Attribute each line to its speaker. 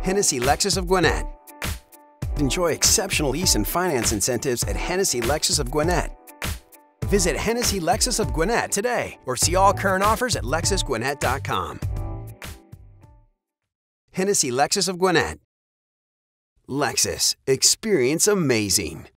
Speaker 1: Hennessy Lexus of Gwinnett. Enjoy exceptional lease and finance incentives at Hennessy Lexus of Gwinnett. Visit Hennessy Lexus of Gwinnett today or see all current offers at lexusgwinnett.com. Hennessy Lexus of Gwinnett. Lexus. Experience amazing.